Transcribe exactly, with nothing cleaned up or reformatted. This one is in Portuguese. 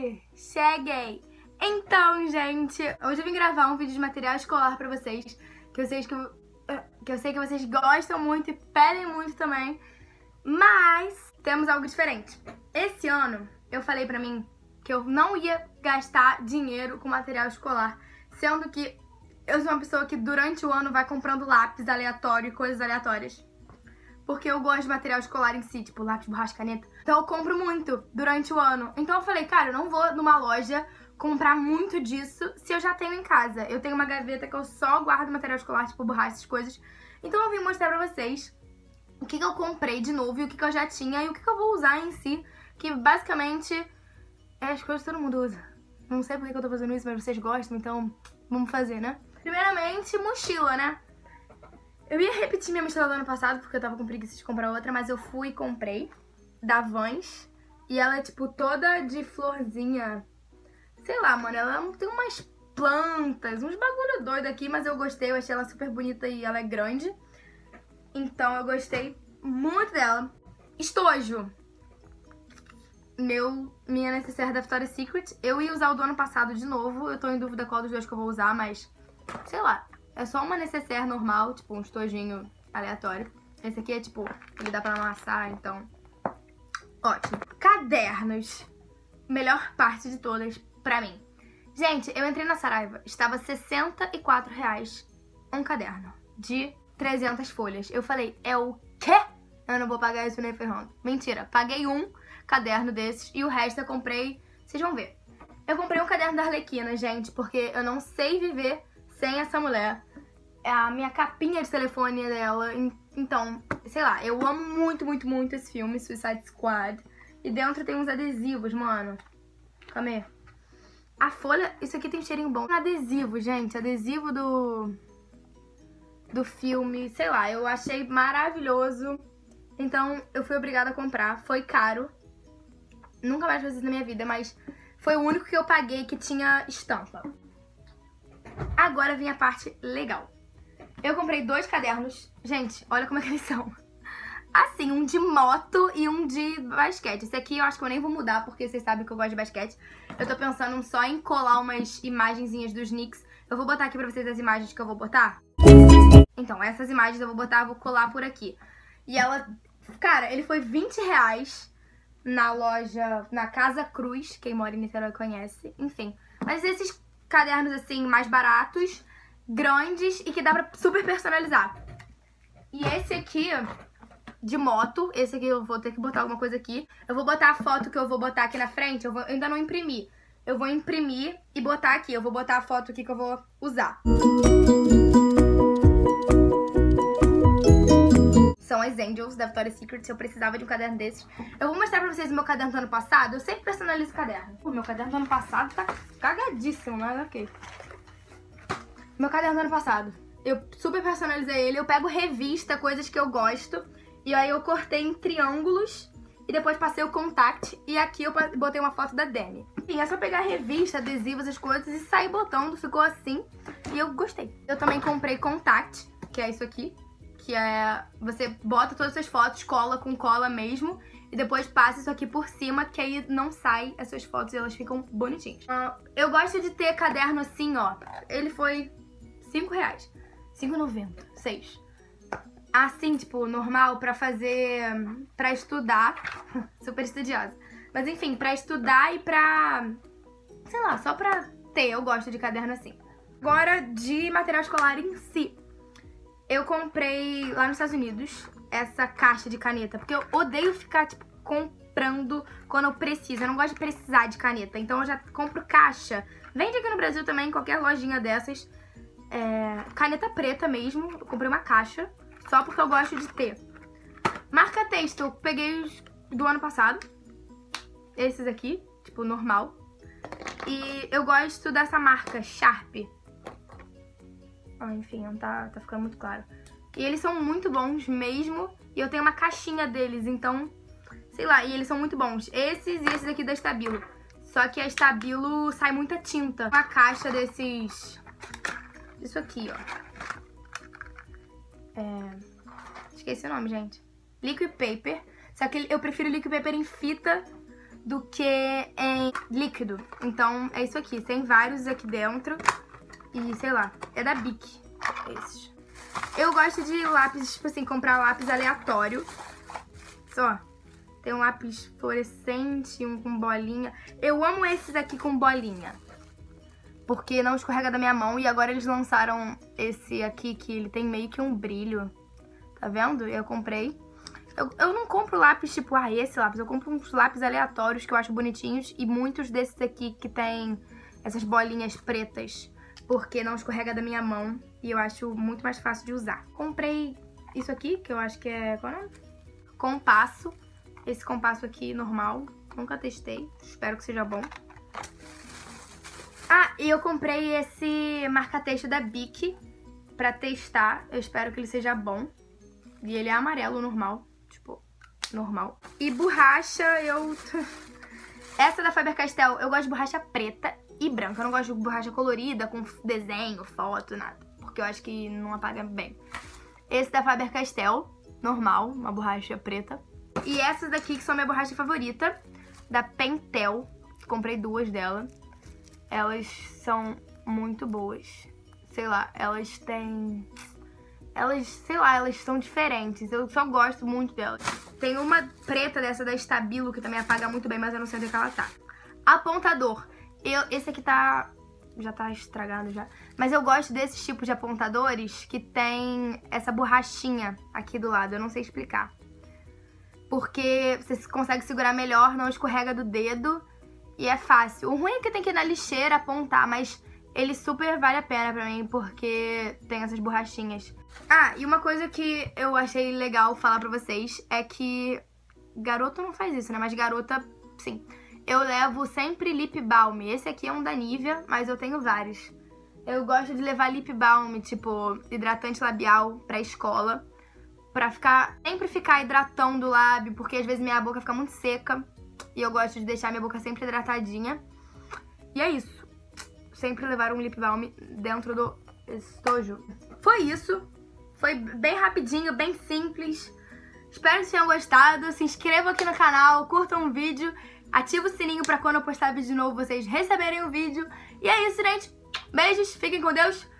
Oi! Cheguei! Então, gente, hoje eu vim gravar um vídeo de material escolar pra vocês, que eu sei que, eu, que eu sei que vocês gostam muito e pedem muito também, mas temos algo diferente. Esse ano, eu falei pra mim que eu não ia gastar dinheiro com material escolar, sendo que eu sou uma pessoa que durante o ano vai comprando lápis aleatório e coisas aleatórias. Porque eu gosto de material escolar em si, tipo lápis, borracha, caneta. Então eu compro muito durante o ano. Então eu falei, cara, eu não vou numa loja comprar muito disso se eu já tenho em casa. Eu tenho uma gaveta que eu só guardo material escolar, tipo borracha, essas coisas. Então eu vim mostrar pra vocês o que, que eu comprei de novo e o que, que eu já tinha e o que, que eu vou usar em si. Que basicamente é as coisas que todo mundo usa. Não sei por que eu tô fazendo isso, mas vocês gostam, então vamos fazer, né? Primeiramente, mochila, né? Eu ia repetir minha mochila do ano passado, porque eu tava com preguiça de comprar outra, mas eu fui e comprei, da Vans. E ela é, tipo, toda de florzinha. Sei lá, mano, ela tem umas plantas, uns bagulho doido aqui, mas eu gostei, eu achei ela super bonita e ela é grande. Então eu gostei muito dela. Estojo. Meu, minha necessaire da Victoria's Secret. Eu ia usar o do ano passado de novo, eu tô em dúvida qual dos dois que eu vou usar, mas sei lá. É só uma necessaire normal, tipo um estojinho aleatório. Esse aqui é tipo, ele dá pra amassar, então ótimo. Cadernos. Melhor parte de todas pra mim. Gente, eu entrei na Saraiva, estava sessenta e quatro reais um caderno de trezentas folhas. Eu falei, é o quê? Eu não vou pagar isso nem ferrando. Mentira, paguei um caderno desses e o resto eu comprei, vocês vão ver. Eu comprei um caderno da Arlequina, gente, porque eu não sei viver sem essa mulher. A minha capinha de telefone é dela. Então, sei lá, eu amo muito, muito, muito esse filme, Suicide Squad. E dentro tem uns adesivos, mano. Calma aí. A folha, isso aqui tem cheirinho bom. Adesivo, gente, adesivo do do filme, sei lá, eu achei maravilhoso. Então, eu fui obrigada a comprar. Foi caro. Nunca mais fiz isso na minha vida, mas foi o único que eu paguei que tinha estampa. Agora vem a parte legal. Eu comprei dois cadernos. Gente, olha como é que eles são. Assim, um de moto e um de basquete. Esse aqui eu acho que eu nem vou mudar, porque vocês sabem que eu gosto de basquete. Eu tô pensando só em colar umas imagenzinhas dos Knicks. Eu vou botar aqui pra vocês as imagens que eu vou botar. Então, essas imagens eu vou botar, vou colar por aqui. E ela... Cara, ele foi vinte reais na loja, na Casa Cruz. Quem mora em Niterói conhece. Enfim, mas esses cadernos assim, mais baratos, grandes e que dá pra super personalizar. E esse aqui, de moto, esse aqui eu vou ter que botar alguma coisa aqui. Eu vou botar a foto que eu vou botar aqui na frente, eu, vou, eu ainda não imprimi. Eu vou imprimir e botar aqui, eu vou botar a foto aqui que eu vou usar. São as Angels da Victoria's Secret, se eu precisava de um caderno desses. Eu vou mostrar pra vocês o meu caderno do ano passado. Eu sempre personalizo o caderno. O meu caderno do ano passado tá cagadíssimo, mas ok. Meu caderno do ano passado. Eu super personalizei ele. Eu pego revista, coisas que eu gosto. E aí eu cortei em triângulos. E depois passei o contact. E aqui eu botei uma foto da Demi. Enfim, é só pegar revista, adesivos, as coisas e sair botando. Ficou assim. E eu gostei. Eu também comprei contact, que é isso aqui. Que é, você bota todas as suas fotos, cola com cola mesmo, e depois passa isso aqui por cima, que aí não sai as suas fotos e elas ficam bonitinhas. Uh, eu gosto de ter caderno assim, ó, ele foi cinco reais, cinco reais e noventa centavos, seis. Assim, tipo, normal, pra fazer, pra estudar, super estudiosa. Mas enfim, pra estudar e pra, sei lá, só pra ter, eu gosto de caderno assim. Agora, de material escolar em si. Eu comprei lá nos Estados Unidos essa caixa de caneta, porque eu odeio ficar, tipo, comprando quando eu preciso. Eu não gosto de precisar de caneta, então eu já compro caixa. Vende aqui no Brasil também, em qualquer lojinha dessas. É, caneta preta mesmo, eu comprei uma caixa, só porque eu gosto de ter. Marca-texto, eu peguei os do ano passado. Esses aqui, tipo, normal. E eu gosto dessa marca, Sharp. Ah, enfim, não tá, tá ficando muito claro. E eles são muito bons mesmo. E eu tenho uma caixinha deles, então, sei lá, e eles são muito bons. Esses e esses aqui da Stabilo. Só que a Stabilo sai muita tinta. Uma caixa desses... Isso aqui, ó. É... Esqueci o nome, gente. Liquid Paper. Só que eu prefiro Liquid Paper em fita do que em líquido. Então, é isso aqui. Tem vários aqui dentro. E, sei lá, é da Bic. Esses. Eu gosto de lápis, tipo assim, comprar lápis aleatório. Só. Tem um lápis fluorescente, um com bolinha. Eu amo esses aqui com bolinha. Porque não escorrega da minha mão. E agora eles lançaram esse aqui, que ele tem meio que um brilho. Tá vendo? Eu comprei. Eu, eu não compro lápis tipo, ah, esse lápis. Eu compro uns lápis aleatórios que eu acho bonitinhos. E muitos desses aqui que tem essas bolinhas pretas. Porque não escorrega da minha mão. E eu acho muito mais fácil de usar. Comprei isso aqui, que eu acho que é... Qual é o nome? Compasso. Esse compasso aqui, normal. Nunca testei. Espero que seja bom. Ah, e eu comprei esse marca-texto da Bic pra testar. Eu espero que ele seja bom. E ele é amarelo, normal. Tipo, normal. E borracha, eu... Essa da Faber-Castell, eu gosto de borracha preta e branca. Eu não gosto de borracha colorida, com desenho, foto, nada. Porque eu acho que não apaga bem. Esse da Faber-Castell, normal, uma borracha preta. E essas daqui que são minha borracha favorita, da Pentel. Comprei duas dela. Elas são muito boas. Sei lá, elas têm... Elas, sei lá, elas são diferentes. Eu só gosto muito delas. Tem uma preta dessa da Stabilo, que também apaga muito bem, mas eu não sei onde é que ela tá. Apontador. Eu, esse aqui tá... Já tá estragado já. Mas eu gosto desses tipos de apontadores que tem essa borrachinha aqui do lado. Eu não sei explicar. Porque você consegue segurar melhor, não escorrega do dedo e é fácil. O ruim é que tem que ir na lixeira apontar, mas ele super vale a pena pra mim porque tem essas borrachinhas. Ah, e uma coisa que eu achei legal falar pra vocês é que garoto não faz isso, né? Mas garota, sim. Eu levo sempre lip balm. Esse aqui é um da Nivea, mas eu tenho vários. Eu gosto de levar lip balm, tipo hidratante labial pra escola. Pra ficar, sempre ficar hidratando o lábio, porque às vezes minha boca fica muito seca. E eu gosto de deixar minha boca sempre hidratadinha. E é isso. Sempre levar um lip balm dentro do estojo. Foi isso. Foi bem rapidinho, bem simples. Espero que vocês tenham gostado. Se inscrevam aqui no canal, curtam o vídeo. Ativa o sininho pra quando eu postar vídeo novo vocês receberem o vídeo. E é isso, gente. Beijos, fiquem com Deus.